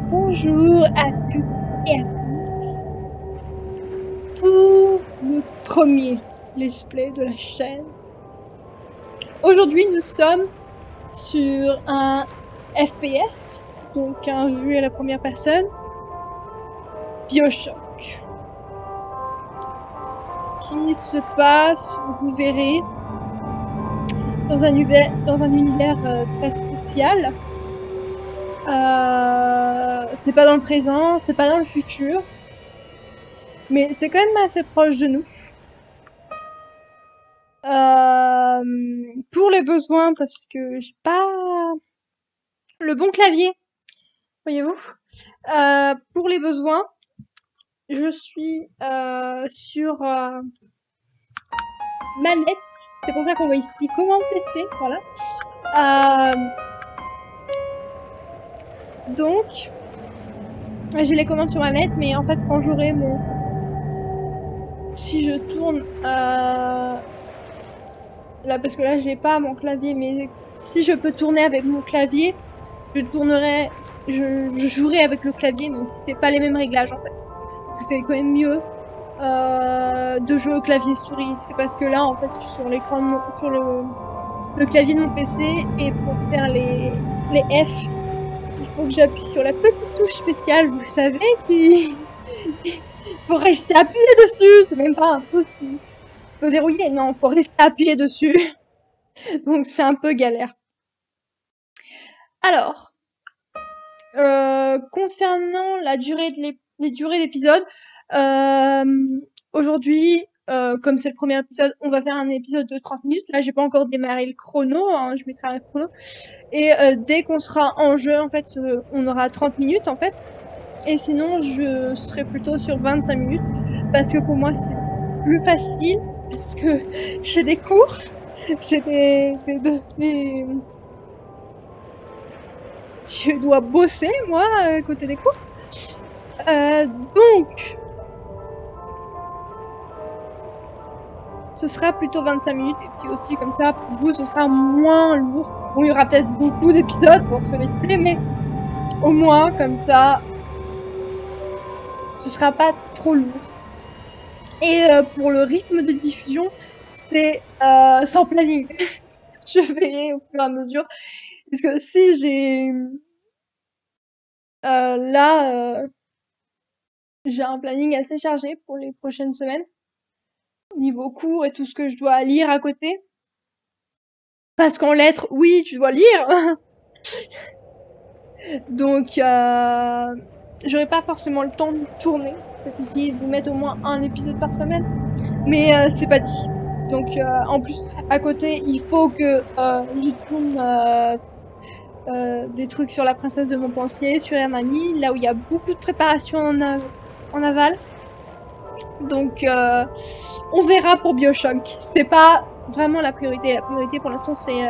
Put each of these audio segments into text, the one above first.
Bonjour à toutes et à tous pour le premier let's play de la chaîne. Aujourd'hui nous sommes sur un FPS, donc un vue à la première personne, BioShock, qui se passe, vous verrez, dans un univers très spécial. C'est pas dans le présent, c'est pas dans le futur, mais c'est quand même assez proche de nous. Pour les besoins, parce que j'ai pas le bon clavier, voyez-vous. Pour les besoins, je suis sur manette. C'est pour ça qu'on voit ici comment PC, voilà. Donc, j'ai les commandes sur manette, mais en fait, quand j'aurai mon... Si je tourne... Là, parce que là, j'ai pas mon clavier, mais si je peux tourner avec mon clavier, je tournerai... Je jouerai avec le clavier, même si c'est pas les mêmes réglages, en fait. Parce que c'est quand même mieux de jouer au clavier souris. C'est parce que là, en fait, sur l'écran, sur le clavier de mon PC, et pour faire les F, il faut que j'appuie sur la petite touche spéciale, vous savez, qui... faut rester appuyé dessus, c'est même pas un truc qui peut verrouiller, non, faut rester appuyé dessus. Donc c'est un peu galère. Alors, concernant la durée les durées d'épisodes, aujourd'hui, comme c'est le premier épisode, on va faire un épisode de 30 minutes. Là, j'ai pas encore démarré le chrono, hein, je mettrai un chrono. Et dès qu'on sera en jeu, en fait, on aura 30 minutes, en fait. Et sinon, je serai plutôt sur 25 minutes, parce que pour moi, c'est plus facile, parce que j'ai des cours, j'ai je dois bosser, moi, à côté des cours. Donc, ce sera plutôt 25 minutes, et puis aussi, comme ça, pour vous, ce sera moins lourd. Bon, il y aura peut-être beaucoup d'épisodes pour ce let's play, mais au moins, comme ça, ce sera pas trop lourd. Et pour le rythme de diffusion, c'est sans planning. Je verrai au fur et à mesure. Parce que si j'ai... là, j'ai un planning assez chargé pour les prochaines semaines. Niveau cours et tout ce que je dois lire à côté. Parce qu'en lettres, oui, tu dois lire. Donc, j'aurai pas forcément le temps de tourner. Peut-être essayer de vous mettre au moins un épisode par semaine. Mais c'est pas dit. Donc, en plus, à côté, il faut que je tourne des trucs sur la princesse de Montpensier, sur Hermione, là où il y a beaucoup de préparation en aval. Donc, on verra pour BioShock. C'est pas vraiment la priorité. La priorité pour l'instant, c'est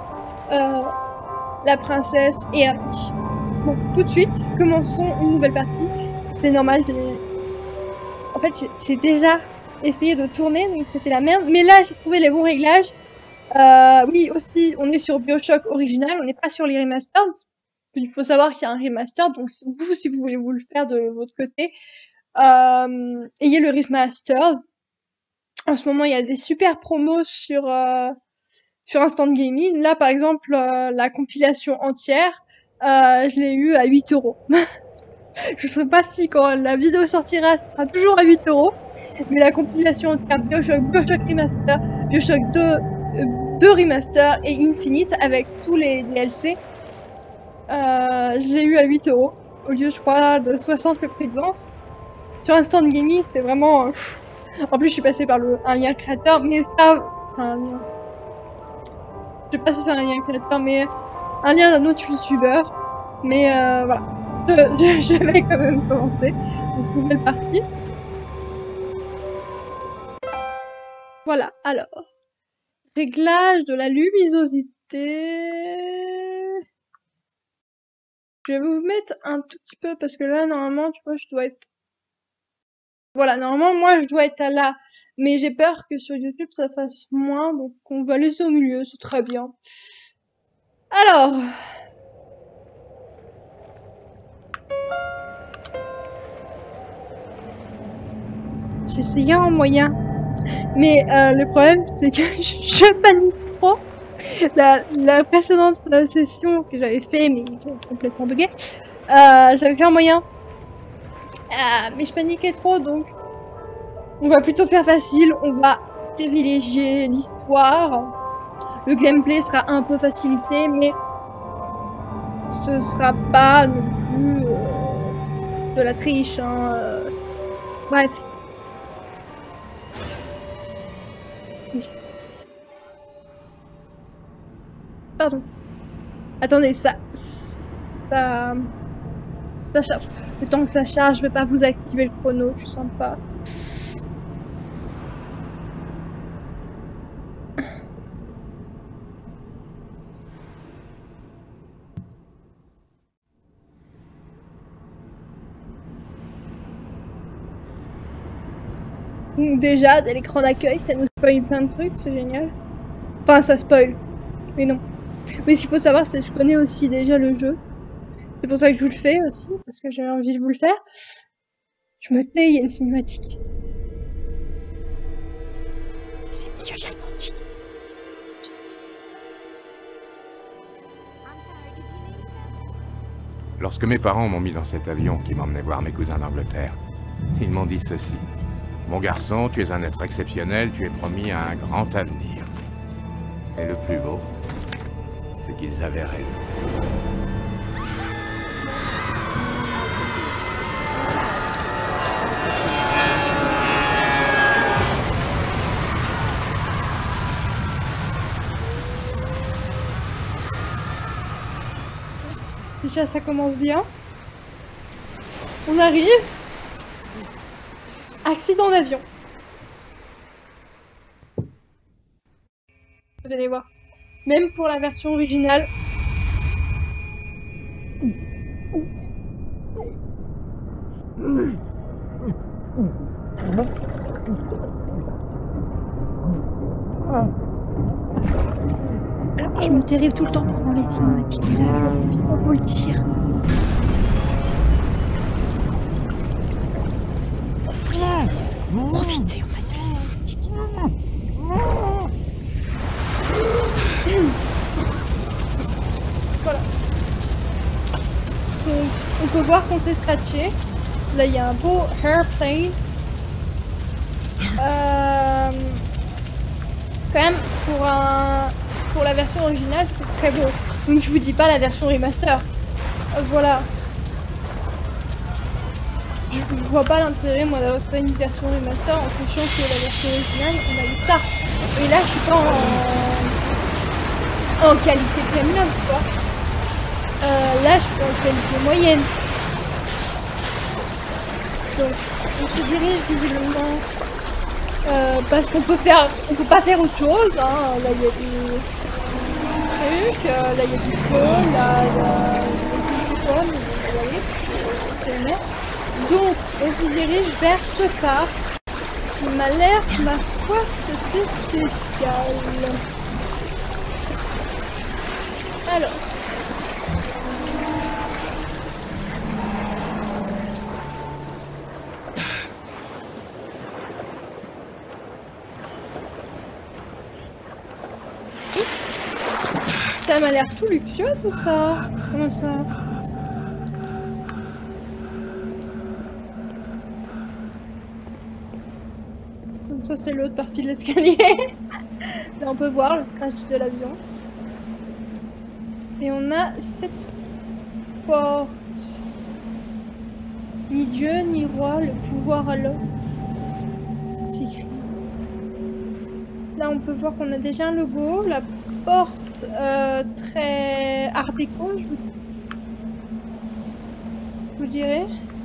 la princesse et Harry. Bon, tout de suite, commençons une nouvelle partie. C'est normal, en fait, j'ai déjà essayé de tourner, donc c'était la merde. Mais là, j'ai trouvé les bons réglages. Oui, aussi, on est sur BioShock original, on n'est pas sur les remasters. Il faut savoir qu'il y a un remaster, donc vous, si vous voulez vous le faire de votre côté, ayez le remaster. En ce moment, il y a des super promos sur Instant Gaming. Là, par exemple, la compilation entière, je l'ai eu à 8 €. Je sais pas si quand la vidéo sortira, ce sera toujours à 8 €, mais la compilation entière BioShock Remaster, BioShock 2 Remaster et Infinite avec tous les DLC, je l'ai eu à 8 € au lieu, je crois, de 60 le prix de vente. Sur Instant Gaming, c'est vraiment... En plus, je suis passée par un lien créateur, mais ça... Enfin, un lien... Je sais pas si c'est un lien créateur, mais un lien d'un autre youtubeur. Mais voilà. Je vais quand même commencer. Donc, nouvelle partie. Voilà, alors. Réglage de la luminosité. Je vais vous mettre un tout petit peu, parce que là, normalement, tu vois, je dois être... Voilà, normalement, moi, je dois être là. Mais j'ai peur que sur YouTube, ça fasse moins, donc on va laisser au milieu, c'est très bien. Alors... J'ai essayé un moyen. Mais le problème, c'est que je panique trop. La précédente session que j'avais fait, mais qui est complètement buggée, j'avais fait un moyen. Mais je paniquais trop, donc on va plutôt faire facile. On va privilégier l'histoire. Le gameplay sera un peu facilité, mais ce sera pas non plus de la triche. Hein, bref. Pardon. Attendez, ça charge. Le temps que ça charge, je vais pas vous activer le chrono, je sens pas. Déjà, dès l'écran d'accueil, ça nous spoil plein de trucs, c'est génial. Enfin, ça spoil. Mais non. Mais ce qu'il faut savoir, c'est que je connais aussi déjà le jeu. C'est pour ça que je vous le fais aussi, parce que j'avais envie de vous le faire. Je me tais, il y a une cinématique. C'est au milieu de l'Atlantique. Lorsque mes parents m'ont mis dans cet avion qui m'emmenait voir mes cousins d'Angleterre, ils m'ont dit ceci. Mon garçon, tu es un être exceptionnel, tu es promis à un grand avenir. Et le plus beau, c'est qu'ils avaient raison. Déjà, ça commence bien. On arrive. Accident d'avion. Vous allez voir. Même pour la version originale. Alors, je me terrible tout le temps pendant les cinématiques. Putain, faut le dire. Profitez en fait de la cinématique. Voilà. Donc, on peut voir qu'on s'est scratché. Là, il y a un beau airplane. Quand même, pour la version originale, c'est très beau. Donc, je vous dis pas la version remaster. Voilà. Je vois pas l'intérêt, moi, d'avoir fait une version remaster en sachant que la version originale, on a eu ça. Et là, je suis pas en qualité premium, tu vois. Là, je suis en qualité moyenne. Donc, on se dirige visiblement parce qu'on peut pas faire autre chose. Hein. Là, il y a des trucs, là, il y a du feu, là, il y a des icônes, vous voyez, c'est net. Donc, on se dirige vers ce phare qui m'a l'air, ma foi, c'est spécial. Alors. Ça m'a l'air tout luxueux tout ça. Comment ça? Donc ça c'est l'autre partie de l'escalier. Là on peut voir le scratch de l'avion. Et on a cette porte. Ni Dieu ni roi, le pouvoir à l'homme. C'est écrit. Là on peut voir qu'on a déjà un logo. La porte très art déco, je vous dirais.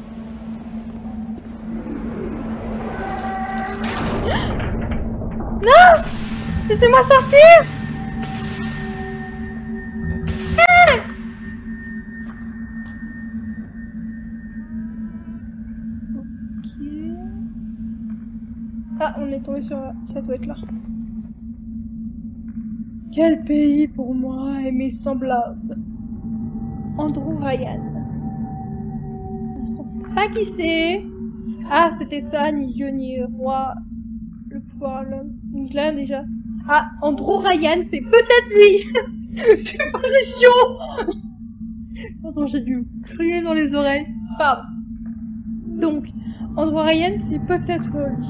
Non! Laissez-moi sortir! Ah, on est tombé sur cette ouette là. Quel pays pour moi et mes semblables. Andrew Ryan. On ne sait pas qui c'est. Ah, c'était ça, ni dieu ni roi. Le pouvoir à l'homme. Donc là, déjà. Ah, Andrew Ryan, c'est peut-être lui. Une possession. Attends, j'ai dû crier dans les oreilles. Pardon. Donc, Andrew Ryan, c'est peut-être lui.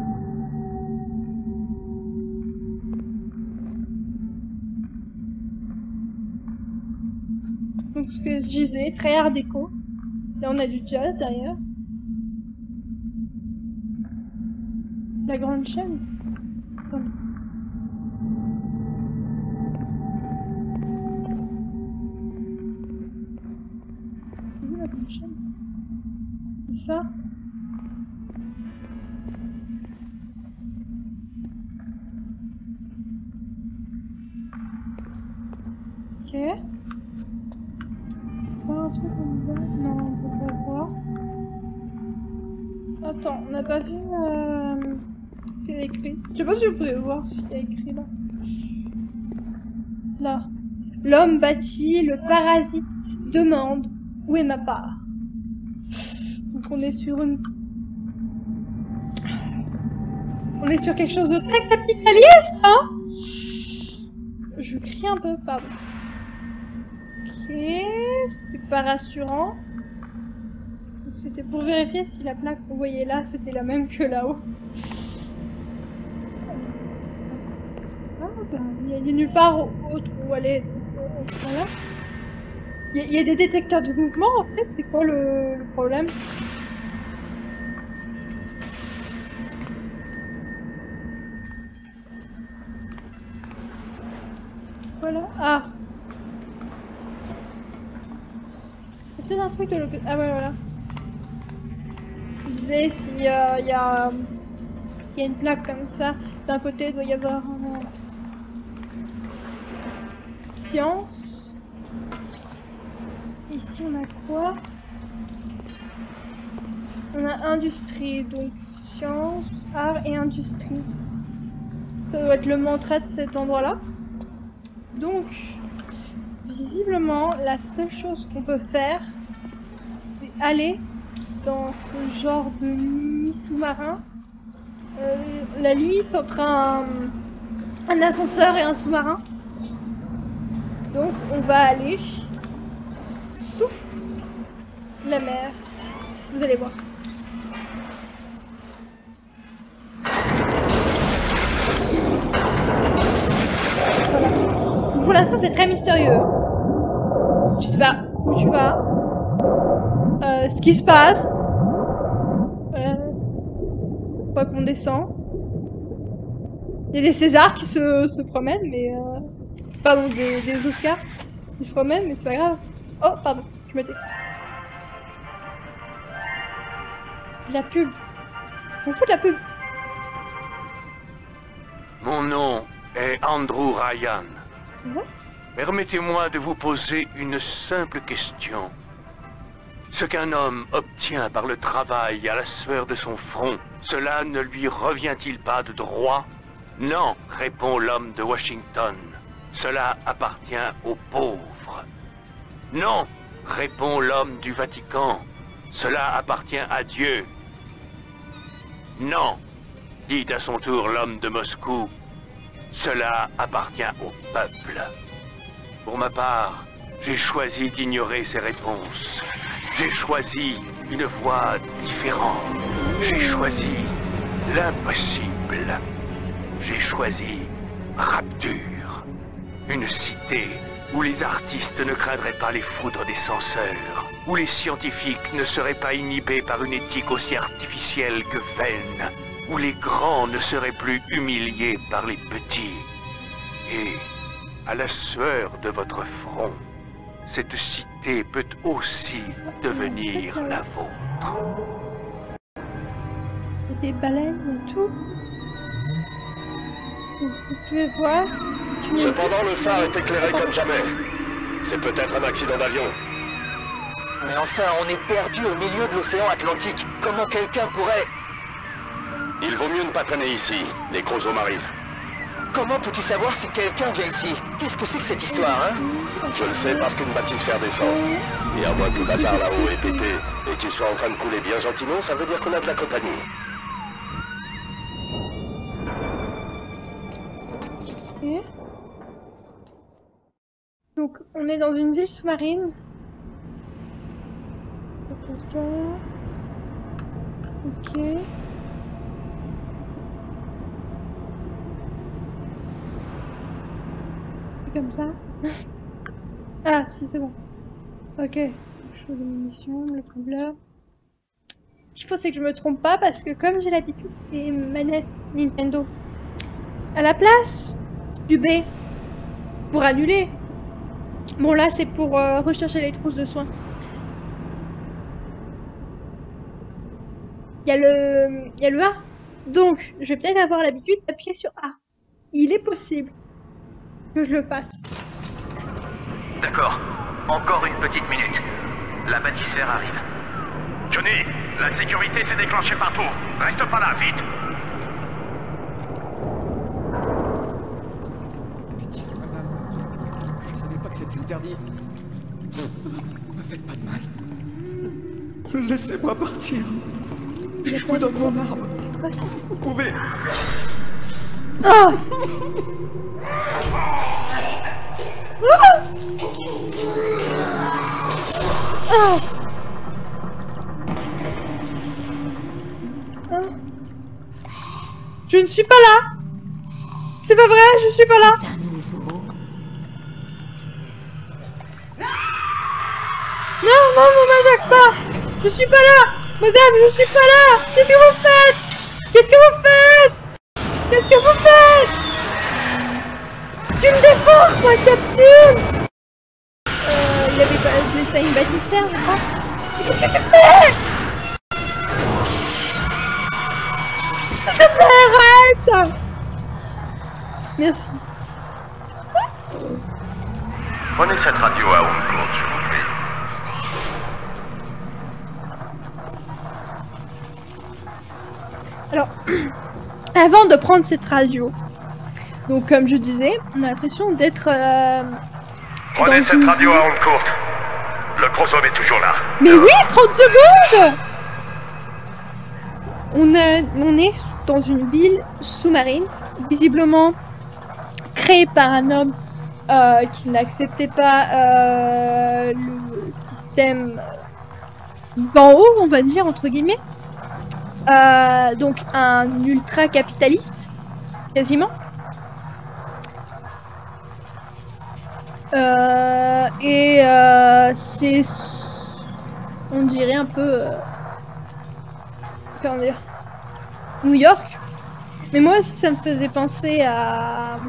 Donc, ce que je disais, très art déco. Là, on a du jazz derrière. La grande chaîne. Comme... C'est où la grande chaîne? C'est ça? Ok. Voir un truc comme ça? Non, on peut pas voir. Attends, on n'a pas vu ce qu'il y a écrit. Je sais pas si je pouvais voir ce qu'il y a écrit là. Là. L'homme bâti, le parasite demande où est ma part. Donc on est sur une... On est sur quelque chose de très capitaliste, hein? Je crie un peu, pardon. Ok, c'est pas rassurant. C'était pour vérifier si la plaque qu'on voyait là, c'était la même que là-haut. Ah ben, il y a nulle part autre où aller. Voilà. Il y a des détecteurs de mouvement en fait, c'est quoi le problème? Voilà. Ah. C'est peut-être un truc de l'autre côté. Ah ouais, voilà. Je disais, s'il y a une plaque comme ça, d'un côté, il doit y avoir science. Ici, on a quoi? On a industrie, donc science, art et industrie. Ça doit être le mantra de cet endroit-là. Donc, visiblement, la seule chose qu'on peut faire, c'est aller dans ce genre de mini-sous-marin. La limite entre un ascenseur et un sous-marin. Donc, on va aller sous la mer. Vous allez voir. Voilà. Pour l'instant, c'est très mystérieux. Je sais pas où tu vas. Ce qui se passe. Quoi qu'on descend. Il y a des Césars qui se promènent, mais pardon, des Oscars qui se promènent, mais c'est pas grave. Oh, pardon, je me tais. C'est de la pub. On fout de la pub. Mon nom est Andrew Ryan. Ouais. Permettez-moi de vous poser une simple question. Ce qu'un homme obtient par le travail à la sueur de son front, cela ne lui revient-il pas de droit? Non, répond l'homme de Washington. Cela appartient aux pauvres. Non, répond l'homme du Vatican. Cela appartient à Dieu. Non, dit à son tour l'homme de Moscou. Cela appartient au peuple. Pour ma part, j'ai choisi d'ignorer ces réponses. J'ai choisi une voie différente. J'ai choisi l'impossible. J'ai choisi Rapture. Une cité où les artistes ne craindraient pas les foudres des censeurs, où les scientifiques ne seraient pas inhibés par une éthique aussi artificielle que vaine, où les grands ne seraient plus humiliés par les petits. Et, à la sueur de votre front, cette cité peut aussi devenir la vôtre. Il y a des baleines et tout. Vous pouvez voir. Cependant, le phare est éclairé comme jamais. C'est peut-être un accident d'avion. Mais enfin, on est perdu au milieu de l'océan Atlantique. Comment quelqu'un pourrait... Il vaut mieux ne pas traîner ici. Les chromosomes arrivent. Comment peux-tu savoir si quelqu'un vient ici? Qu'est-ce que c'est que cette histoire, hein? Je le sais parce qu'une bâtisse-fer descend. Et à moins que le bazar là-haut ait pété et qu'il soit en train de couler bien gentiment, ça veut dire qu'on a de la compagnie. Ok. Donc, on est dans une ville sous-marine. Ok. Comme ça. Ah, si, c'est bon. Ok. Choix de munitions, le couleur. Ce qu'il faut, c'est que je me trompe pas parce que comme j'ai l'habitude des manettes Nintendo à la place du B pour annuler. Bon, là, c'est pour rechercher les trousses de soins. Il y a le A. Donc, je vais peut-être avoir l'habitude d'appuyer sur A. Il est possible que je le fasse. D'accord. Encore une petite minute. La bâtisse-fer arrive. Johnny, la sécurité s'est déclenchée partout. Reste pas là, vite. Madame, je savais pas que c'était interdit. Ne me faites pas de mal. Laissez-moi partir. Je vous donne mon arme. C'est quoi ça? Vous pouvez... Oh! Oh! Oh! Je ne suis pas là! C'est pas vrai, je suis pas là! Non, non, ne m'attaque pas! Je suis pas là! Madame, je suis pas là! Qu'est-ce que vous faites? Qu'est-ce que vous faites? Qu'est-ce que vous faites? Tu me défonces, moi, capsule! Il avait pas laissé une bâtisse-fer, je crois. Qu'est-ce que tu fais? S'il te plaît, arrête! Merci. Prenez cette radio à ondes courtes, s'il vous plaît. Alors, avant de prendre cette radio, donc comme je disais, on a l'impression d'être Prenez cette radio à ondes courtes. Le chromosome est toujours là. Mais oui, 30 secondes! On est dans une ville sous-marine, visiblement créée par un homme qui n'acceptait pas le système d'en haut, on va dire, entre guillemets. Donc un ultra-capitaliste, quasiment. C'est... On dirait un peu... comment dire... New York. Mais moi aussi ça me faisait penser à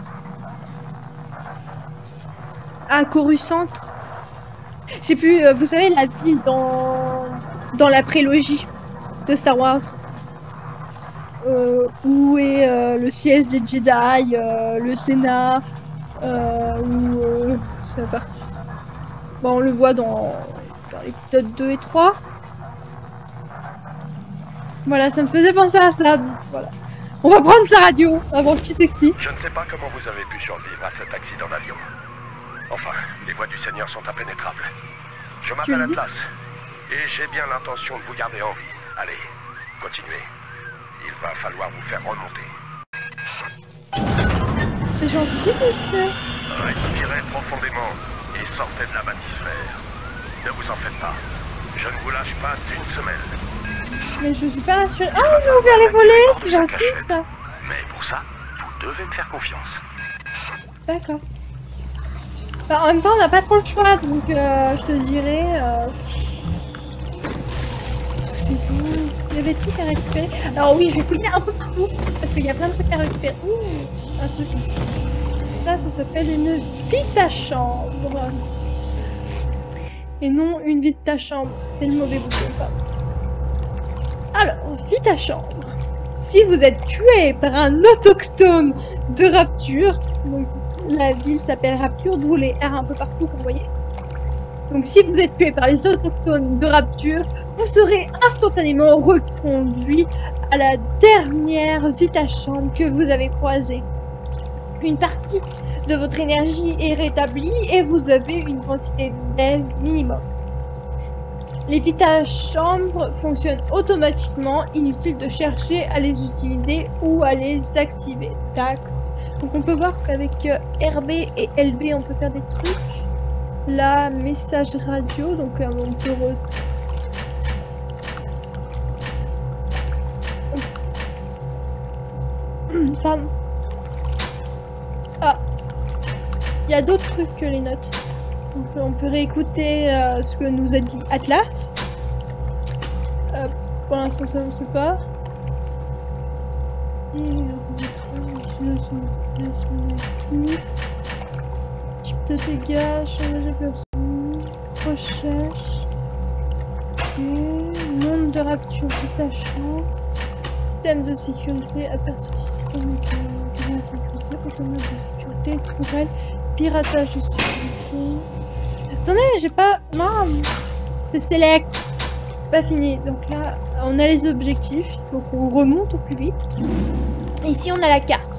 Coruscant. J'ai pu... vous savez, la ville dans la prélogie de Star Wars. Où est le siège des Jedi, le Sénat, c'est la partie. Bon, on le voit dans l'épisode 2 et 3. Voilà, ça me faisait penser à ça. Donc, voilà. On va prendre sa radio avant qu'il sexy. Je ne sais pas comment vous avez pu survivre à cet accident d'avion. Enfin, les voies du Seigneur sont impénétrables. Je m'appelle Atlas, et j'ai bien l'intention de vous garder en vie. Allez, continuez. Il va falloir vous faire remonter. C'est gentil, monsieur. Respirez profondément et sortez de la bâtisse-fer. Ne vous en faites pas. Je ne vous lâche pas d'une semelle. Mais je suis pas rassurée. Oh, on a ouvert les volets, c'est gentil ça. Mais pour ça, vous devez me faire confiance. D'accord. Bah, en même temps, on n'a pas trop le choix, donc je te dirais... c'est tout. Il y a des trucs à récupérer. Alors oui, je vais fouiller un peu partout, parce qu'il y a plein de trucs à récupérer. Ouh, un truc. Ça s'appelle une vite à chambre. Et non une vite à chambre. C'est le mauvais bouton. Alors, vite à chambre. Si vous êtes tué par un autochtone de Rapture, donc la ville s'appelle Rapture, d'où les R un peu partout, comme vous voyez. Donc si vous êtes tué par les autochtones de Rapture, vous serez instantanément reconduit à la dernière vite à chambre que vous avez croisée. une partie de votre énergie est rétablie et vous avez une quantité d'air minimum. Les vitages chambres fonctionnent automatiquement, inutile de chercher à les utiliser ou à les activer. D'accord. Donc on peut voir qu'avec RB et LB on peut faire des trucs. Là, message radio, donc on peut Pardon. Ah. Il y a d'autres trucs que les notes. On peut réécouter ce que nous a dit Atlas. Pour l'instant, ça ne sait pas. Type de dégâts, changement de personne, recherche. Monde de rapture détachant. Système de sécurité aperçu. Système de sécurité, automate de sécurité, tourelle, piratage de sécurité. Attendez, j'ai pas... Non, c'est select. Pas fini. Donc là, on a les objectifs. Donc on remonte au plus vite. Ici, on a la carte.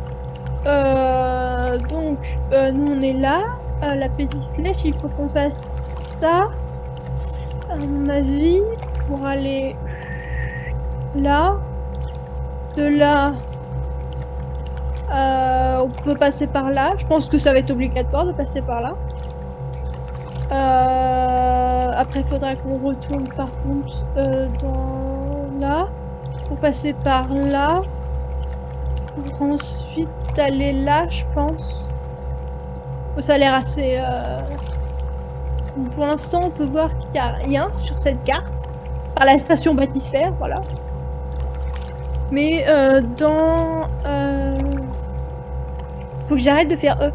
Nous, on est là. La petite flèche, il faut qu'on fasse ça. À mon avis, pour aller là. De là... on peut passer par là. Je pense que ça va être obligatoire de passer par là. Après, il faudra qu'on retourne par contre dans là. Pour passer par là. Pour ensuite aller là, je pense. Ça a l'air assez... Pour l'instant, on peut voir qu'il n'y a rien sur cette carte. Par la station Bathysphère, voilà. Mais dans... Faut que j'arrête de faire E.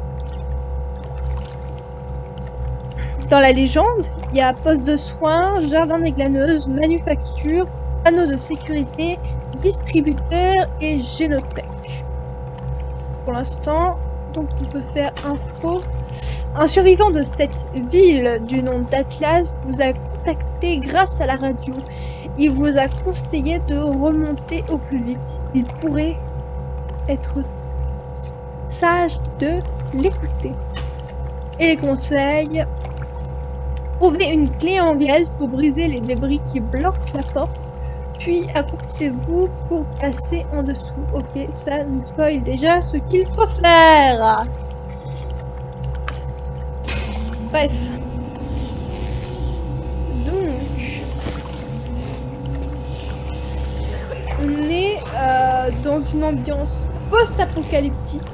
Dans la légende, il y a poste de soins, jardin des glaneuses, manufacture, panneau de sécurité, distributeur et génothèque. Pour l'instant, donc on peut faire info. Un survivant de cette ville du nom d'Atlas vous a contacté grâce à la radio. Il vous a conseillé de remonter au plus vite. Il pourrait être sage de l'écouter. Et les conseils: trouvez une clé anglaise pour briser les débris qui bloquent la porte, puis accroupissez-vous pour passer en dessous. Ok, ça nous spoil déjà ce qu'il faut faire. Bref. Donc, on est dans une ambiance post-apocalyptique,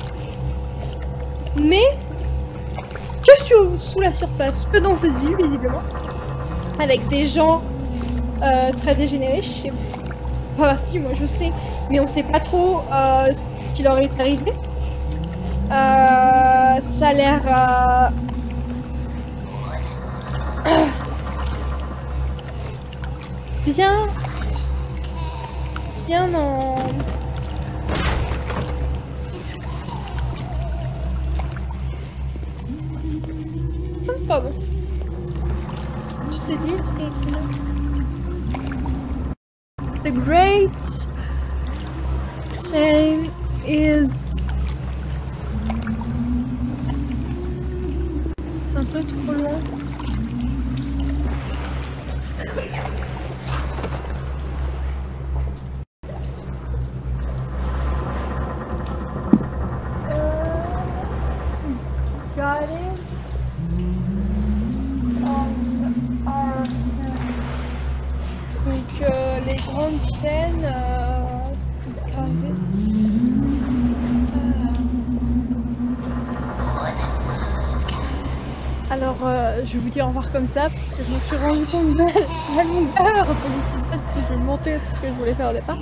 mais que sous la surface, que dans cette ville visiblement, avec des gens très dégénérés. Je sais pas si moi je sais, mais on sait pas trop ce qui leur est arrivé. Ça a l'air bien en... Pardon. Je sais dire, c'est écrit là. The great chain is... C'est un peu trop long. Got it. Donc les grandes chaînes alors je vais vous dire au revoir comme ça parce que je me suis rendu compte de la longueur, donc en fait si je vais monter tout ce que je voulais faire au départ.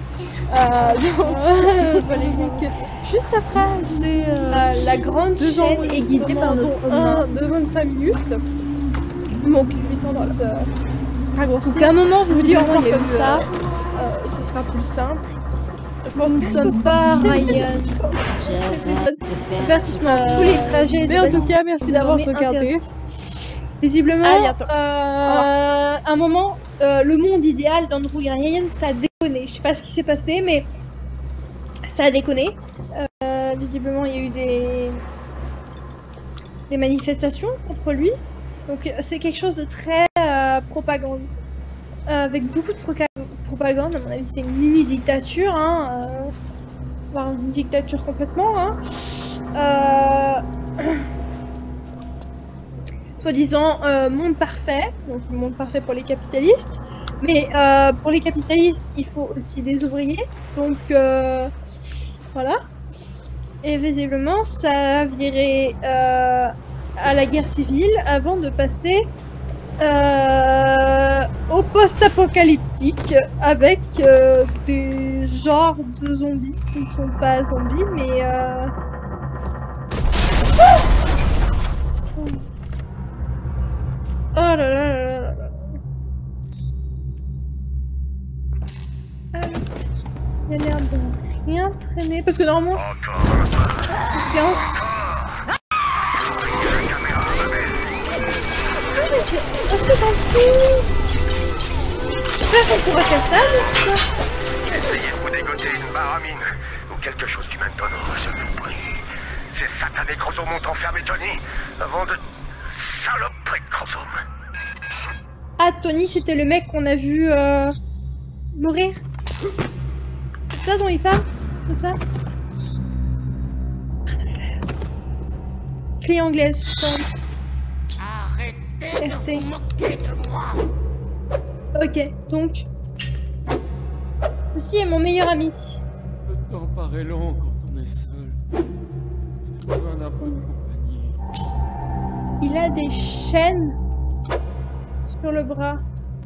Juste après j'ai la grande chaîne est guidée par notre main de 25 minutes. Donc ils sont dans le donc à un moment vous dire comme ça, ce sera plus simple. Je pense que nous sommes pas Ryan. Avertissement, tous les trajets de Bathysphère, merci d'avoir regardé. Visiblement, à un moment, le monde idéal d'Andrew Ryan, ça a déconné. Je sais pas ce qui s'est passé, mais ça a déconné. visiblement, il y a eu des manifestations contre lui. Donc c'est quelque chose de très propagande. Avec beaucoup de propagande, à mon avis c'est une mini-dictature, hein, voire une dictature complètement. Hein. Soi-disant monde parfait, donc monde parfait pour les capitalistes. Mais pour les capitalistes, il faut aussi des ouvriers. Donc voilà. Et visiblement, ça a viré à la guerre civile avant de passer au post-apocalyptique avec des genres de zombies qui ne sont pas zombies mais oh là là là là là. Il a l'air de rien traîner parce que normalement séance. Oh, c'est gentil! J'espère qu'on pourra faire ça, mais Essayez de vous dégoter une baramine ou quelque chose du même tonneau, je vous prie. Ces satanés chromosomes ont enfermé Tony avant de... Saloperie de chromosomes. Ah, Tony, c'était le mec qu'on a vu mourir. C'est ça dont il parle? C'est ça? Clé anglaise, je pense. RT. Ok, donc... Ceci est mon meilleur ami. Le temps paraît long quand on est seul. J'ai besoin d'un peu de compagnie. Il a des chaînes sur le bras.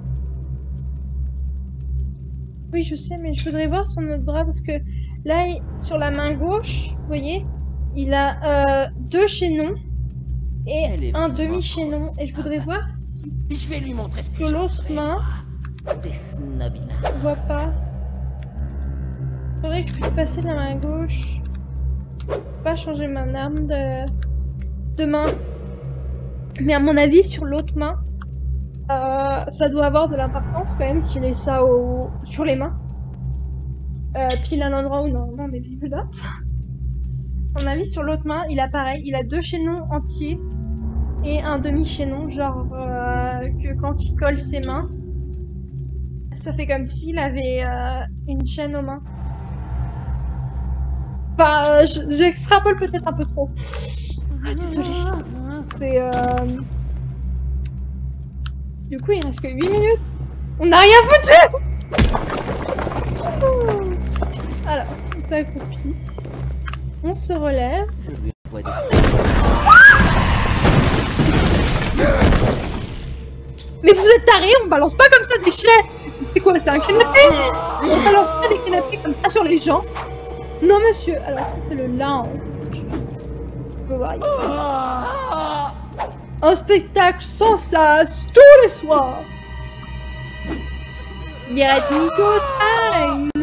Oui, je sais, mais je voudrais voir son autre bras parce que là, sur la main gauche, vous voyez, il a 2 chaînons et un demi-chaînon. Et je voudrais voir si Je vais lui montrer ce que sur l'autre main, Des snobina. on voit pas. Faudrait que je puisse passer de la main gauche. Pas changer mon arme de main. Mais à mon avis, sur l'autre main, ça doit avoir de l'importance quand même qu'il ait ça sur les mains. Pile à l'endroit où normalement on met les notes. À mon avis, sur l'autre main, il a pareil. Il a 2 chaînons entiers et un demi-chaînon, genre que quand il colle ses mains, ça fait comme s'il avait une chaîne aux mains. Enfin, j'extrapole peut-être un peu trop. Ah, désolée. C'est Du coup, il reste que 8 minutes. On n'a rien foutu. Alors, on s'accroupit. On se relève. Je lui envoie des... Mais vous êtes tarés, on balance pas comme ça des chais. C'est quoi, c'est un canapé? On balance pas des canapés comme ça sur les gens. Non monsieur, alors ça c'est le lounge. On peut voir ici. Un spectacle sans sas tous les soirs. Cigarette Nico Time.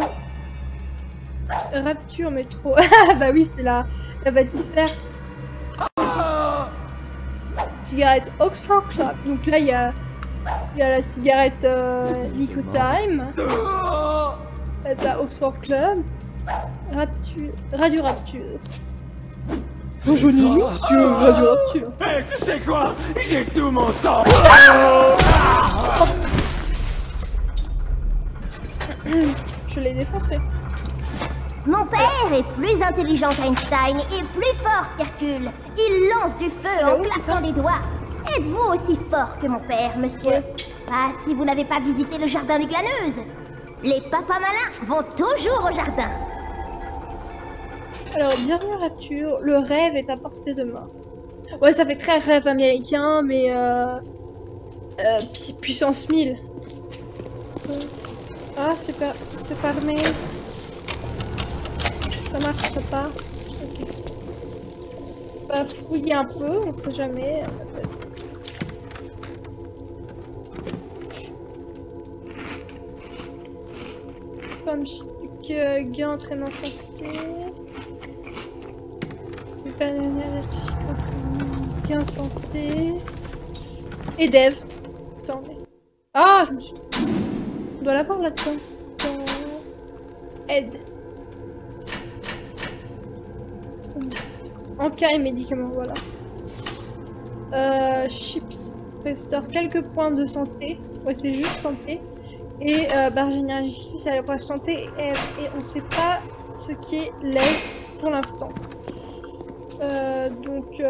Rapture métro. Ah bah oui, c'est la bathysphère. Cigarette Oxford Club. Donc là il y a la cigarette Nico Time. La Oxford Club. Rapture. Radio Rapture. Bonjour monsieur, Radio Rapture. Hey, tu sais quoi? J'ai tout mon sang. Je l'ai défoncé. Mon père est plus intelligent qu'Einstein et plus fort qu'Hercule. Il lance du feu en claquant des doigts. Êtes-vous aussi fort que mon père, monsieur? Ah, si vous n'avez pas visité le jardin des glaneuses. Les papas malins vont toujours au jardin. Alors, bienvenue à Rapture. Le rêve est à portée de main. Ouais, ça fait très rêve américain, mais puissance 1000. Ah, c'est fermé. Ça marche pas. Ok. On va fouiller un peu, on sait jamais. Comme que gain entraînant santé. Gain santé. Et Dev. Attendez. Ah, je me suis... On doit l'avoir là-dedans. Aide. Encas et médicaments, voilà. Chips restaure quelques points de santé. Ouais, c'est juste santé. Et barre d'énergie, ça la santé. Et on sait pas ce qui est lait pour l'instant. Donc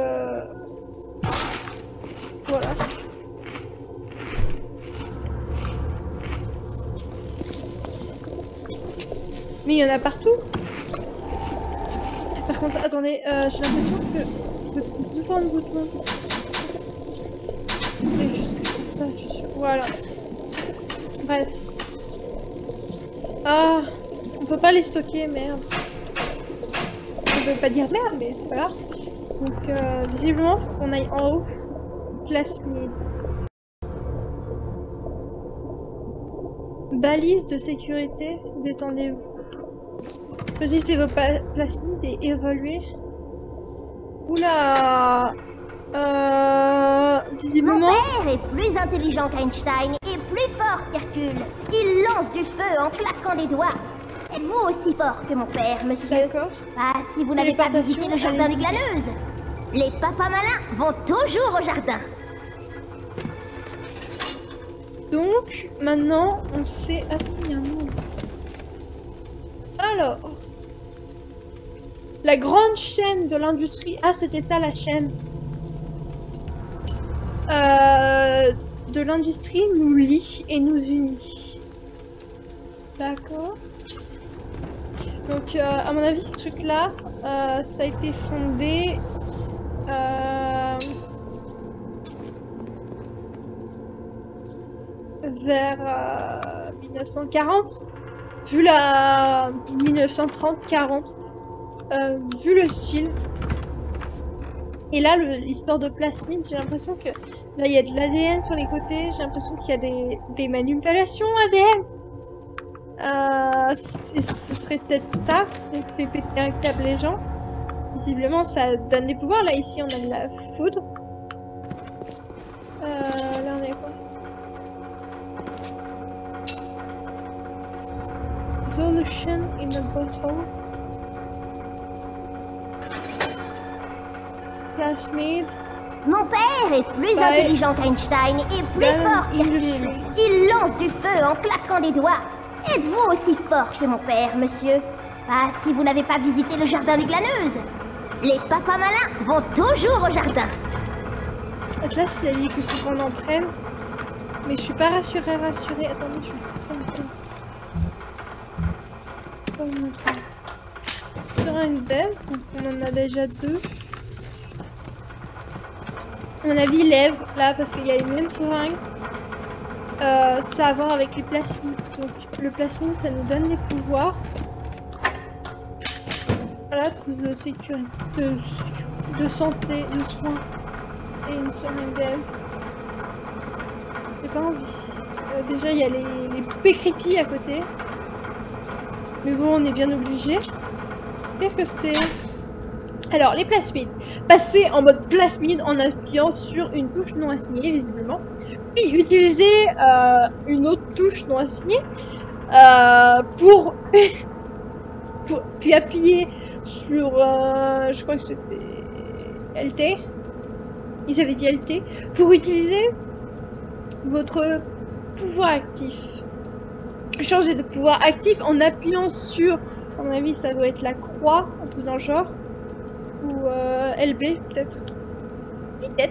voilà. Mais il y en a partout. Par contre, attendez, j'ai l'impression que je peux tout prendre le bouton. C'est juste ça, je suis... Voilà. Bref. Ah, on peut pas les stocker, merde. Je veux pas dire merde, mais c'est pas grave. Donc, visiblement, faut qu'on aille en haut. Plasmide. Balise de sécurité, détendez-vous. Choisissez vos plasmides et évoluez. Oula. Visiblement... Mon père est plus intelligent qu'Einstein et plus fort qu'Hercule. Il lance du feu en claquant des doigts. Êtes-vous aussi fort que mon père, monsieur? D'accord. Ah, si vous n'avez pas visité le jardin des glaneuses. Les papas malins vont toujours au jardin. Donc, maintenant, on sait... Attends, il y a un mot. Alors... La grande chaîne de l'industrie... Ah, c'était ça, la chaîne. De l'industrie nous lie et nous unit. D'accord. Donc, à mon avis, ce truc-là, ça a été fondé... vers 1940, vu la 1930-40, vu le style. Et là, l'histoire de plasmide, j'ai l'impression que là il y a de l'ADN sur les côtés, j'ai l'impression qu'il y a des manipulations ADN. Ce serait peut-être ça qui fait péter un câble les gens. Visiblement, ça donne des pouvoirs. Là, ici, on a de la foudre. Là, on est quoi? Solution in a bottle. Plasmide. Mon père est plus intelligent qu'Einstein et plus fort qu'Hercule. Il lance du feu en claquant des doigts. Êtes-vous aussi fort que mon père, monsieur? Ah, si vous n'avez pas visité le jardin des glaneuses. Les papas malins vont toujours au jardin. Atlas, il a dit qu'il faut qu'on en prenne. Mais je suis pas rassurée. Attendez, je vais prendre un peu. Sur un dev, donc on en a déjà deux. À mon avis, lèvres, là, parce qu'il y a une même seringue. Ça a à voir avec les plasmides. Donc, le plasmide, ça nous donne des pouvoirs. Voilà, trousse de sécurité, de santé, de soins. Et une seringue d'elle. J'ai pas envie. Déjà, il y a les poupées creepy à côté. Mais bon, on est bien obligé. Qu'est-ce que c'est? Alors, les plasmides. Passer en mode plasmide en appuyant sur une touche non assignée, visiblement. Puis utiliser une autre touche non assignée puis appuyer sur, je crois que c'était LT. Ils avaient dit LT. Pour utiliser votre pouvoir actif. Changer de pouvoir actif en appuyant sur, à mon avis, ça doit être la croix, un truc dans le genre. Ou LB, peut-être. Peut-être.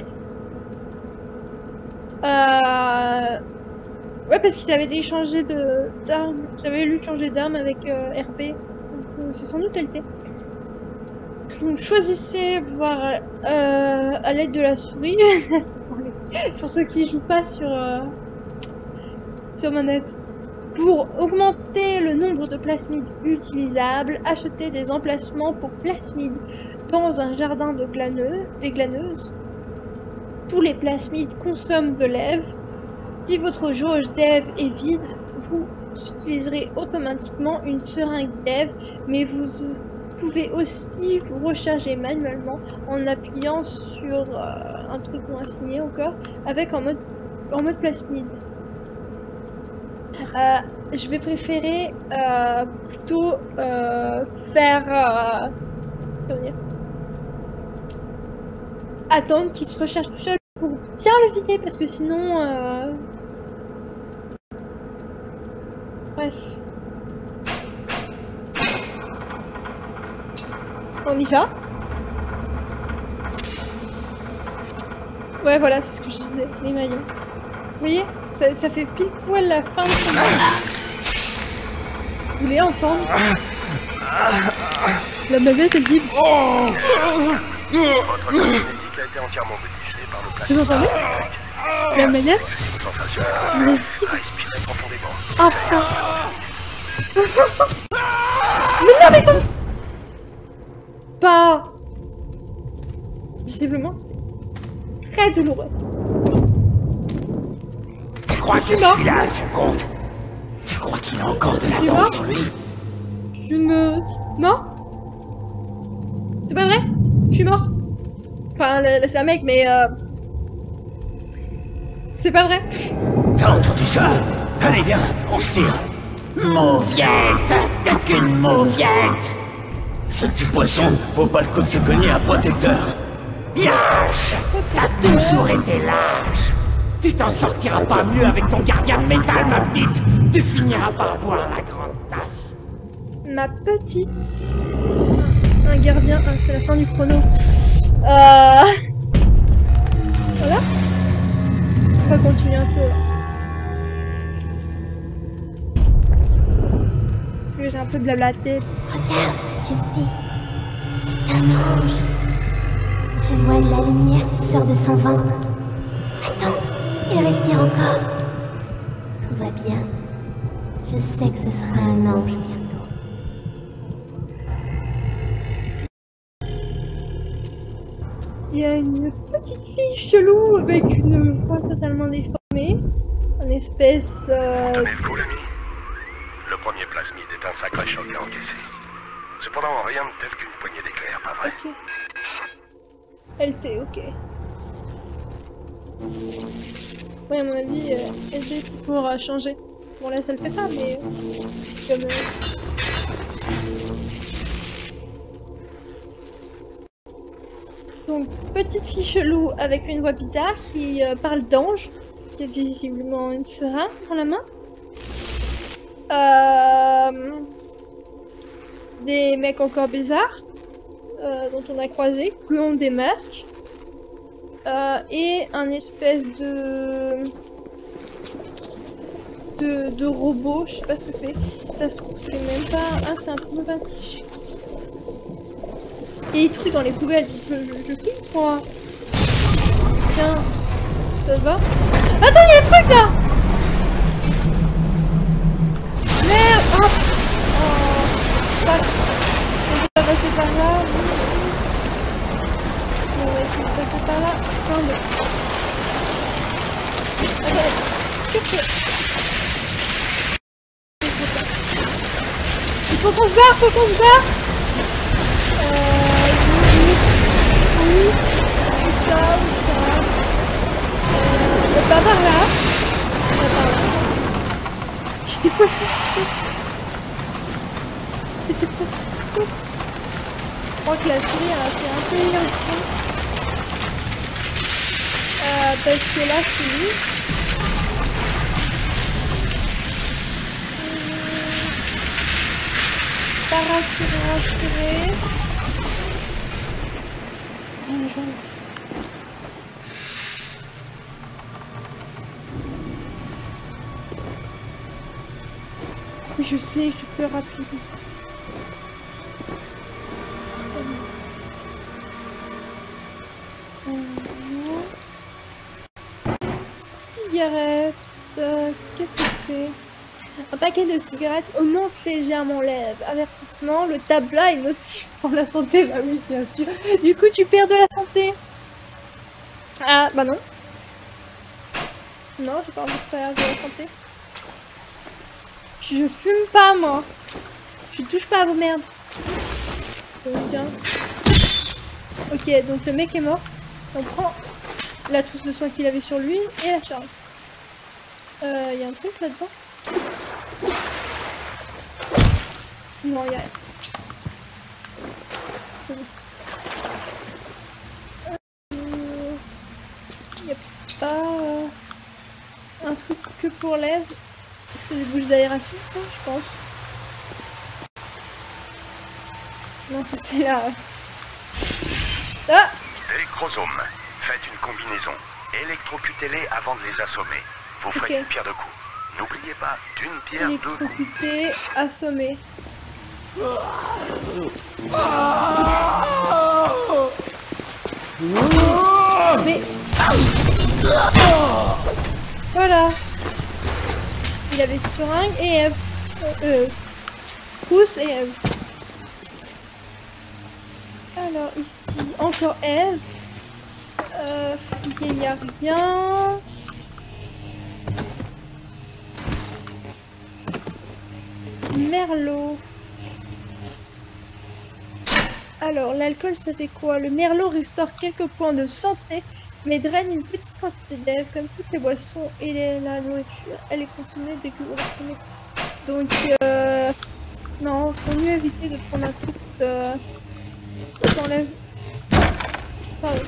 Ouais, parce qu'ils avaient changé d'arme. J'avais lu changer d'arme avec RB. Donc c'est sans doute LT. Donc choisissez pouvoir à l'aide de la souris. Pour ceux qui jouent pas sur manette. Pour augmenter le nombre de plasmides utilisables, achetez des emplacements pour plasmides dans un jardin des glaneuses. Tous les plasmides consomment de l'EV. Si votre jauge d'EV est vide, vous utiliserez automatiquement une seringue d'EV, mais vous pouvez aussi vous recharger manuellement en appuyant sur un truc non assigné encore, avec en mode plasmide. Je vais préférer plutôt faire comment dire, attendre qu'il se recharge tout seul pour bien le vider parce que sinon... Bref. On y va. Ouais, voilà, c'est ce que je disais, les maillons. Vous voyez, ça fait pile poil la fin de son match. Vous voulez entendre? La manette, elle dit... Oh, Votre médic a été entièrement modifié par le plasma. vous entendez? La manette? Sensation. Elle est vive. Respirez profondément. Ah, putain. Mais non, mais comme... Pas... Visiblement, c'est très douloureux. Tu crois que celui-là a son compte? Tu crois qu'il a encore de la danse sur lui? Je me... Non? C'est pas vrai? Je suis morte. Enfin, c'est un mec, mais c'est pas vrai. T'as entendu ça? Allez, viens, on se tire. Mauviette, t'es qu'une mauviette. Ce petit poisson vaut pas le coup de se cogner un protecteur. Lâche! T'as toujours été lâche. Tu t'en sortiras pas mieux avec ton gardien de métal, ma petite. Tu finiras par boire la grande tasse. Ma petite... Un gardien... Ah, c'est la fin du chrono. Voilà. On va continuer un peu. Parce que j'ai un peu blablaté. Regarde, monsieur P. C'est un ange. Je vois de la lumière qui sort de son ventre. Attends, il respire encore. Tout va bien. Je sais que ce sera un ange bientôt. Il y a une petite fille chelou avec une voix totalement déformée. Une espèce... Tenez le coup, l'ami. Le premier plasmide est un sacré choc à encaisser. Cependant, rien de tel qu'une poignée d'éclairs, pas vrai? Ok. LT, ok. Ouais, à mon avis, LT c'est pour changer. Bon là ça le fait pas, mais... Comme... Donc, petite fille chelou avec une voix bizarre qui parle d'ange, qui a visiblement une seringue dans la main. Des mecs encore bizarres, dont on a croisé, qui ont des masques. Et un espèce de robot, je sais pas ce que c'est. Ça se trouve, c'est même pas... Ah, c'est un peu vintage. Il y a des trucs dans les poubelles, je kiffe moi. Tiens, ça te va? Attends, il y a des trucs là! Merde! Oh, on va passer par là. On va essayer de passer par là. Attends, s'il te plaît. Il faut qu'on se barre, faut qu'on se barre! Où ça? Pas par là. Pas par là. J'ai des poissons qui sautent. J'ai des poissons qui sautent. Je crois que la série a fait un peu irritant. Parce que là, c'est lui. Pas rassuré. Oui, je sais, je peux rapide. Cigarette. Qu'est-ce que c'est? Un paquet de cigarettes augmente légèrement lève. Avertissement, le tabac est nocif pour la santé. Bah oui, bien sûr. Du coup, tu perds de la santé. Ah, bah non. Non, j'ai pas envie de perdre de la santé. Je fume pas, moi. Je touche pas à vos merdes. Bien. Ok, donc le mec est mort. On prend la trousse de soins qu'il avait sur lui et la seringue. Y a un truc là-dedans? Non, y a rien. Y a pas un truc que pour l'air. C'est des bouches d'aération, ça, je pense. Non, ça c'est là. Ah! Électrosomes, faites une combinaison. Électrocutez-les avant de les assommer. Vous ferez Ok. une pierre deux coups. N'oubliez pas, d'une pierre deux coups. Électrocuté, assommé. Mais... Voilà. Il avait seringue et Eve. Pousse et Eve. Alors ici, encore Eve. Il n'y a rien. Merlot. Alors, l'alcool, ça fait quoi? Le merlot restaure quelques points de santé, mais draine une petite quantité d'Ève, comme toutes les boissons et la nourriture. Elle est consommée dès que vous la prenez. Donc, non, faut mieux éviter de prendre un truc t'enlève. Pardon.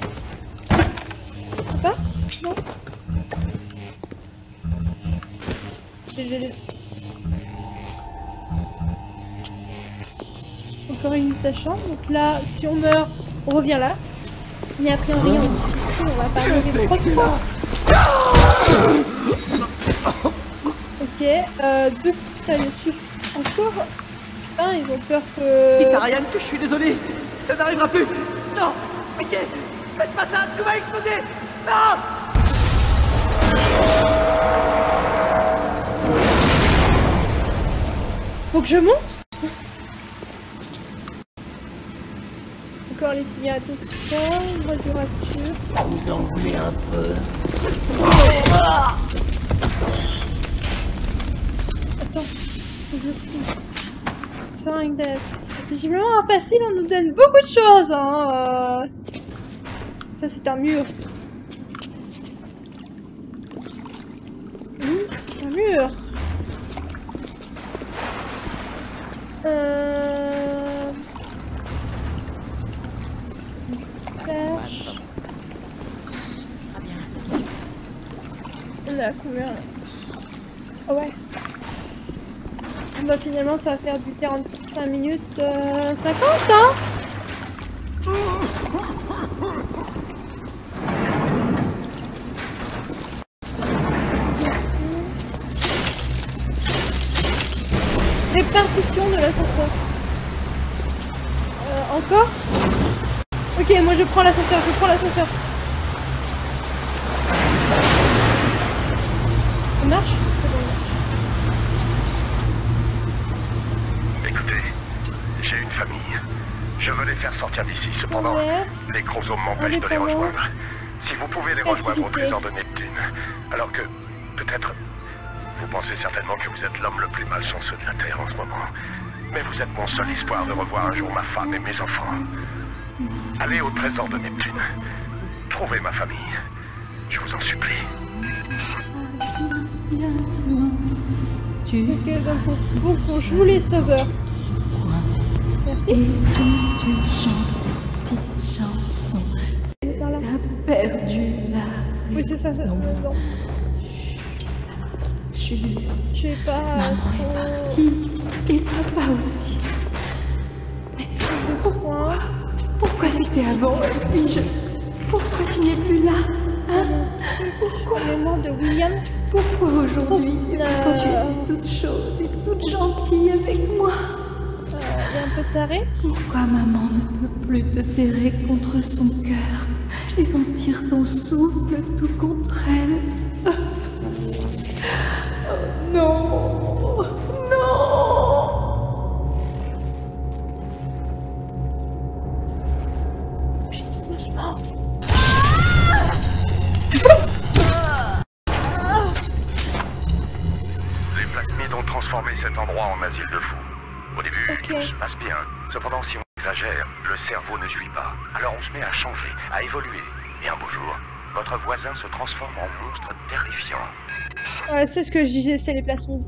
Pas? Non. Encore une visite à chambre. Donc là, si on meurt, on revient là. Mais a priori, on est difficile, on va pas mourir 3 fois. Ok, 2 coups, ça le tue. Encore. Putain, ils ont peur que... Dites à Ryan que je suis désolé. Ça n'arrivera plus. Non, pitié, faites pas ça, tout va exploser. Non. Faut que je monte. Encore les signaux d'oxygène, radioacture. Vous en voulez un peu? Attends, faut que je fous. Seringue d'aide. Visiblement, en facile, on nous donne beaucoup de choses, hein. Ça, c'est un mur. C'est un mur. Pêche. On est à combien là? Oh ouais. Bah finalement ça va faire du 45 minutes 50 hein. Répartition de l'ascenseur. Encore? Ok, moi je prends l'ascenseur, Ça marche? Écoutez, j'ai une famille. Je veux les faire sortir d'ici. Cependant, les chromosomes m'empêchent de les rejoindre. Si vous pouvez les rejoindre au trésor de Neptune, alors que, peut-être, vous pensez certainement que vous êtes l'homme le plus malchanceux de la Terre en ce moment. Mais vous êtes mon seul espoir de revoir un jour ma femme et mes enfants. Allez au trésor de Neptune. Trouvez ma famille. Je vous en supplie. Ok, donc on joue les sauveurs. Merci. Et si tu chantes cette petite chanson, c'est t'as perdu la raison. Oui, c'est ça. Non. Je vais pas Maman est partie et papa aussi. Mais pourquoi c'était avant et puis pourquoi tu n'es plus là, hein? Pourquoi le nom de William? Pourquoi aujourd'hui, quand tu étais toute chaude et toute gentille avec moi? Et un peu taré. Pourquoi maman ne peut plus te serrer contre son cœur et sentir ton souffle tout contre elle? Oh non! Non! Doucement. Les plasmides ont transformé cet endroit en asile de fous. Au début, tout se passe bien. Cependant, si on exagère, le cerveau ne suit pas. Alors on se met à changer, à évoluer. Et un beau jour, votre voisin se transforme en monstre terrifiant. Ouais, c'est ce que je disais, c'est les plasmides.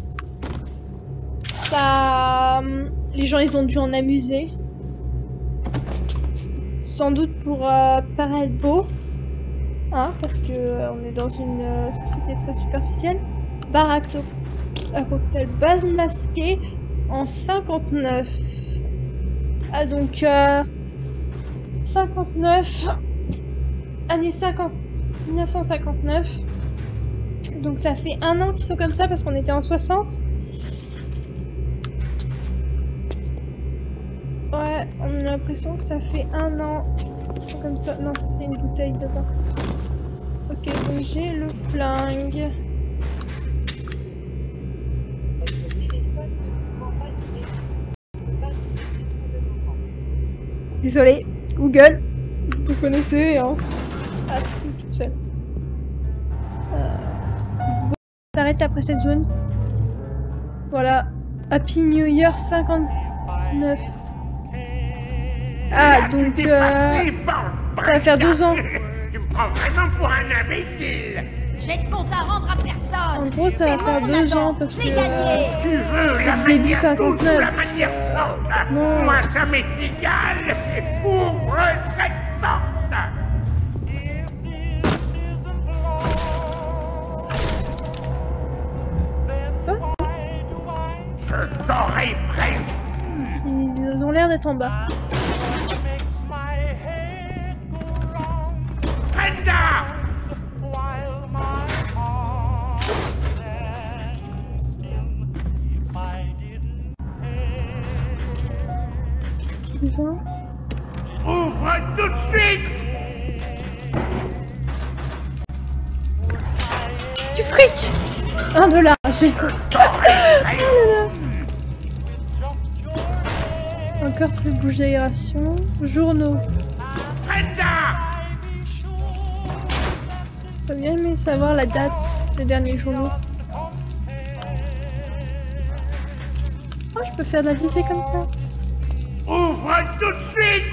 Ça... les gens, ils ont dû en amuser. Sans doute pour paraître beau. hein, parce que on est dans une société très superficielle. Barack à cocktail base masquée en 59. Ah donc 59 année 50 1959. Donc ça fait 1 an qu'ils sont comme ça parce qu'on était en 60. Ouais, on a l'impression que ça fait 1 an qu'ils sont comme ça. Non, ça c'est une bouteille de vin. Ok, donc j'ai le flingue. Désolé, Google, vous connaissez, hein. Ah, c'est tout seul. On s'arrête après cette zone. Voilà. Happy New Year 59. Ah, donc ça va faire 2 ans. Tu me prends vraiment pour un imbécile. J'ai de compte à rendre à personne. En gros, ça va faire 2 ans parce que Tu veux la début manière 59. douce ou la manière forte? Non. Moi, ça m'est égal. Ouvre cette porte. Je t'aurais prévenu. Ils ont l'air d'être en bas. Brenda! Ouvre tout de suite! Du fric! $1, je vais Encore ce bouche d'aération. Journaux. J'aurais bien aimé savoir la date des derniers journaux. Oh, je peux faire de la visée comme ça. Ouvre tout de suite!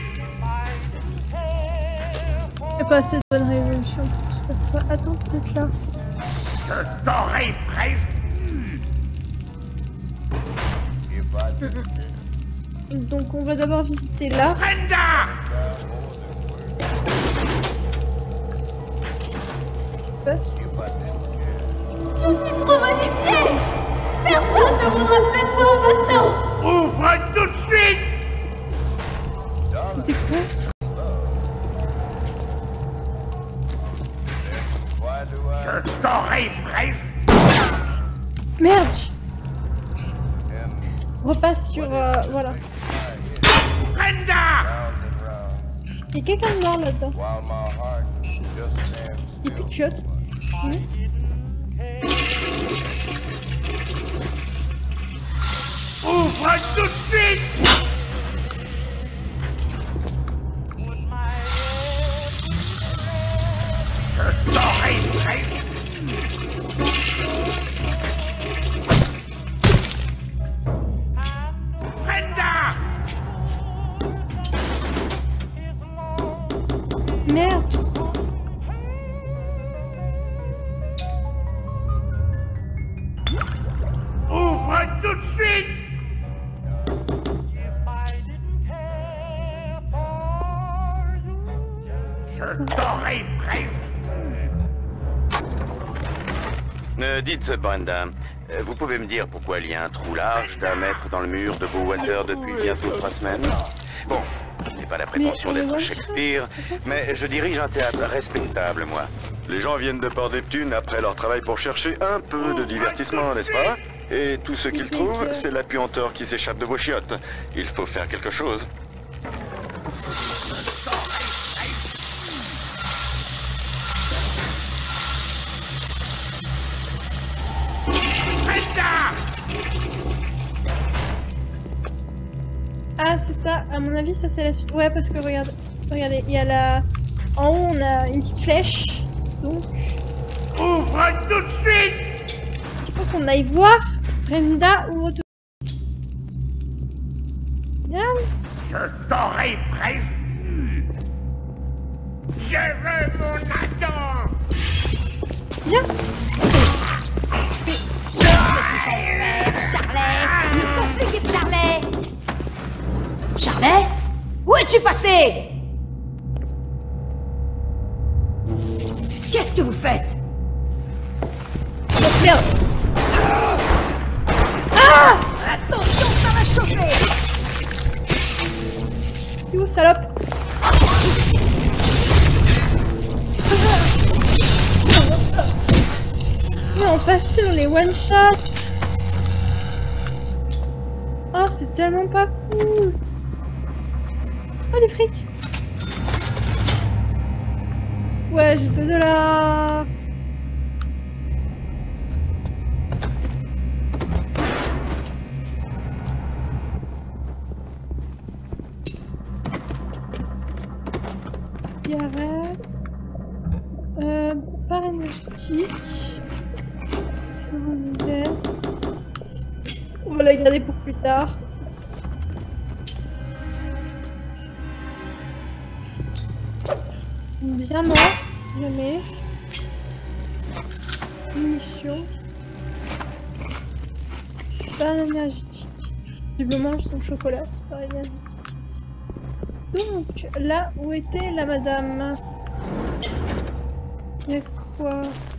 Y'a pas assez de bonne révolution pour faire ça. Attends, peut-être là. Je t'aurais prévenu. Donc on va d'abord visiter là. Brenda! Qu'est-ce qui se passe? Je suis trop modifiée. Personne ne voudra plus de moi maintenant. Ouvre tout de suite! C'était quoi ça? Je t'aurais prévenu. Merde! On repasse sur... voilà. Brenda! Il y a quelqu'un de mort là-dedans. Il n'y a plus de shot. Ouvre tout de suite! Je t'aurais prévenu. Brenda! Merde! Ouvre tout de suite! Je t'aurais prévenu. Dites, Brenda, vous pouvez me dire pourquoi il y a un trou large d'1 mètre dans le mur de Bowater depuis bientôt 3 semaines? Bon, je n'ai pas la prétention d'être Shakespeare, mais je dirige un théâtre respectable, moi. Les gens viennent de Port-Neptune après leur travail pour chercher un peu de divertissement, n'est-ce pas? Et tout ce qu'ils trouvent, c'est la puanteur qui s'échappe de vos chiottes. Il faut faire quelque chose. Ah, c'est ça. À mon avis, ça c'est la suite. Ouais, parce que regardez, il y a la... En haut, on a une petite flèche. Donc... Ouvre tout de suite! Je pense qu'on aille voir Brenda ou autre. Bien. Je t'aurais prévenu. Je veux mon Adam. Viens. Charlet! Il faut plus vite, Charlet! Charlet? Où es-tu passé? Qu'est-ce que vous faites? Oh merde! Ah! Attention, ça va chauffer! Tu es où, salope? Mais on passe sur les one-shots! Oh, c'est tellement pas cool! Oh, des frics! Ouais, j'ai 2 $. Cigarette. Barre énergétique. On va la garder pour plus tard. Bien mort, si jamais. Munitions. Barre énergétique. Visiblement, son chocolat, c'est pas énergétique. Donc, là où était la madame? Il y a quoi?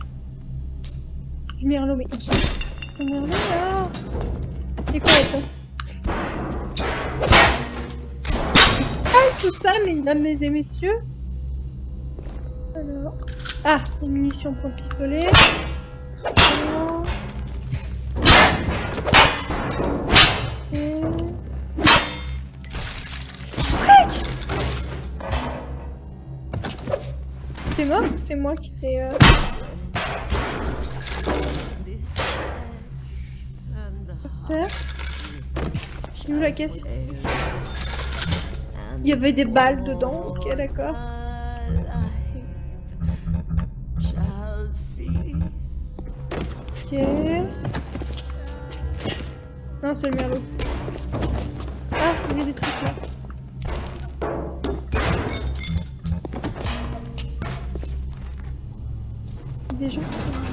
Du merlot, mais le merlot là. C'est quoi ça? Ah, tout ça, mesdames et messieurs. Alors. Ah, des munitions pour le pistolet. Alors. Et... T'es mort ou c'est moi qui t'ai... J'ai où la caisse? Il y avait des balles dedans, ok d'accord. Ok. Non, c'est le merlot. Ah, il y a des trucs là. Des gens.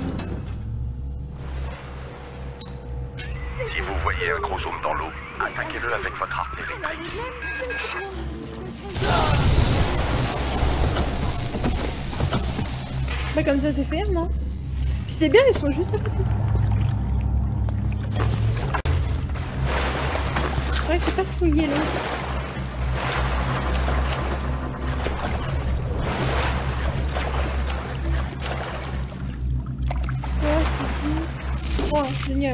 Si vous voyez un gros zoom dans l'eau, attaquez-le avec votre arme électrique. Bah comme ça c'est fait, non? Puis c'est bien, ils sont juste à côté. C'est vrai que j'ai pas fouillé l'eau. Oh, génial.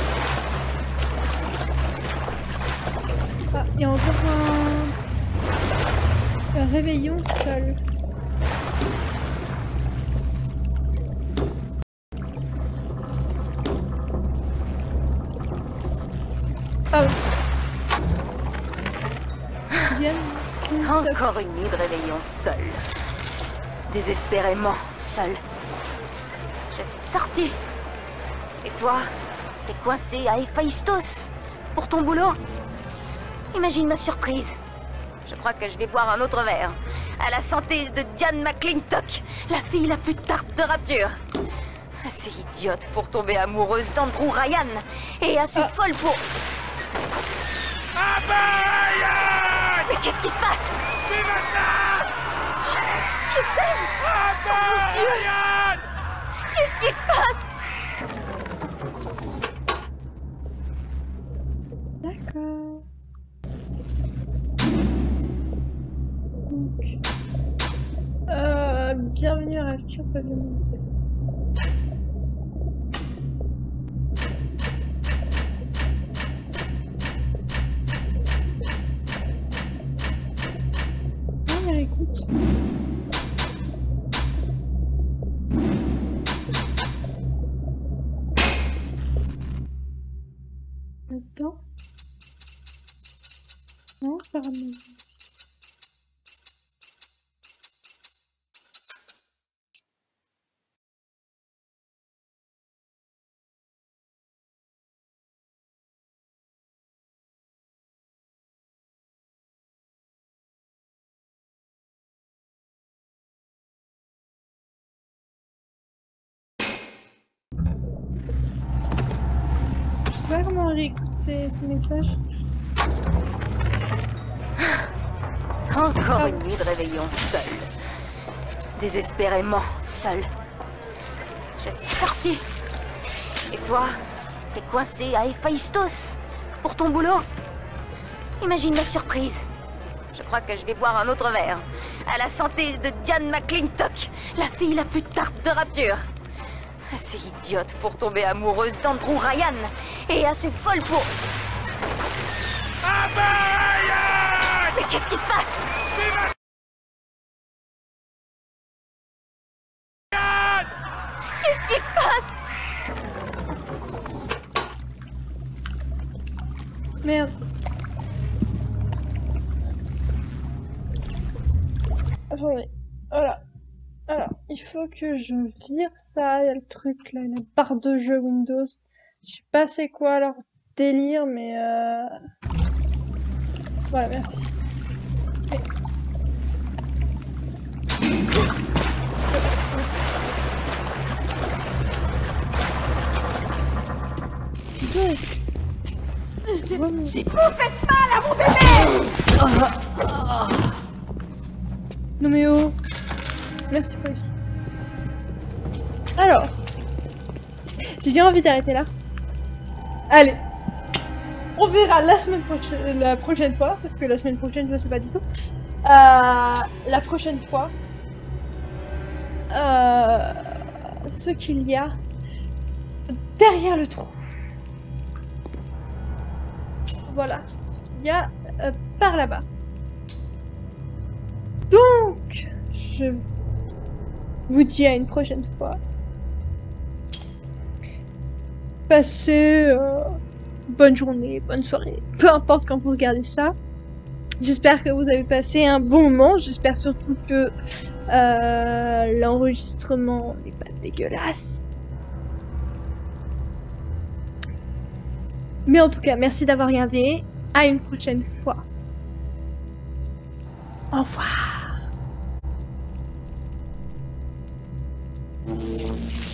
Ah, il y a encore un réveillon seul. Ah oui. Diane. Encore une nuit de réveillon seule. Désespérément seule. Je suis sortie. Et toi, t'es coincé à Héphaïstos pour ton boulot? Imagine ma surprise. Je crois que je vais boire un autre verre. À la santé de Diane McClintock, la fille la plus tarte de Rapture. Assez idiote pour tomber amoureuse d'Andrew Ryan. Et assez folle pour... Mais qu'est-ce qui se passe? Je sais. Oh mon Dieu. Qu'est-ce qui se passe? D'accord. Bienvenue à Rapture Pavillon Mondial. Première écoute. Là-dedans. Non, apparemment. Je sais pas comment on réécoute ces messages. Encore une nuit de réveillon seule. désespérément seule. Je suis sortie. Et toi, t'es coincé à Héphaïstos pour ton boulot. Imagine ma surprise. Je crois que je vais boire un autre verre. À la santé de Diane McClintock, la fille la plus tarte de Rapture. Assez idiote pour tomber amoureuse d'Andrew Ryan. Et assez folle pour... Mais qu'est-ce qui se passe? Qu'est-ce qui se passe? Merde. Attendez. Voilà. Alors, il faut que je vire ça. Il y a le truc là, la barre de jeu Windows. Je sais pas c'est quoi leur délire, mais voilà, merci. Okay. Si vous faites mal à mon bébé! Non mais oh. Merci pour les... Alors. J'ai bien envie d'arrêter là. Allez. On verra la prochaine fois, parce que la semaine prochaine je sais pas du tout. La prochaine fois. Ce qu'il y a derrière le trou. Voilà. Il y a par là-bas. Donc, je vous dis à une prochaine fois. Passez bonne journée, bonne soirée, peu importe quand vous regardez ça. J'espère que vous avez passé un bon moment. J'espère surtout que l'enregistrement n'est pas dégueulasse. Mais en tout cas, merci d'avoir regardé. À une prochaine fois. Au revoir.